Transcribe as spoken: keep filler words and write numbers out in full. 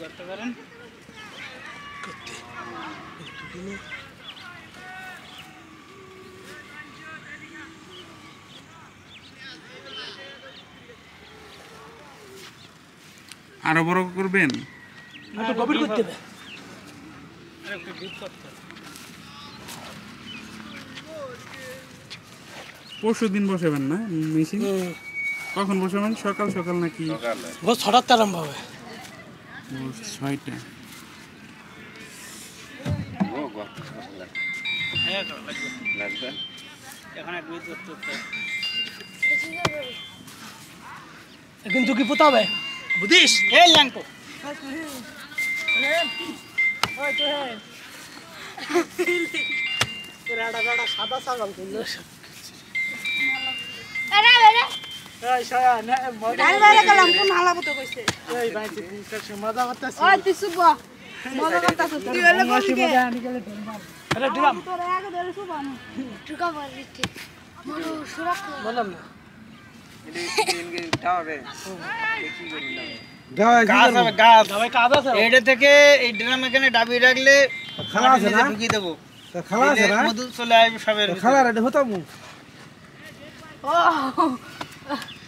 করতে পারেন। আরো বড় করবেন? একটু গভীর করতে হবে। আর একটু ডিপ করতে হবে। পরশু দিন বসাবেন না মেশিন? কখন বসাবেন? সকাল সকাল নাকি ভোর ছটার তো আরম্ভ হবে। ভোর ছয়টা? হ্যাঁ লাগবে। এখন এক মিনিট করতে হবে। কিন্তু কি পোতা হবে বুঝিস? এই ল্যাংটো সাদা ছাগল করলো মজা করতেছি বললাম না এটা থেকে এই ড্রাম এখানে ডাবি রাখলে খালা আছে না? ঢুকিয়ে দেবো। খালা আছে না? মধু চলে আসবে সবের খালা রেডি হতাম। Oh.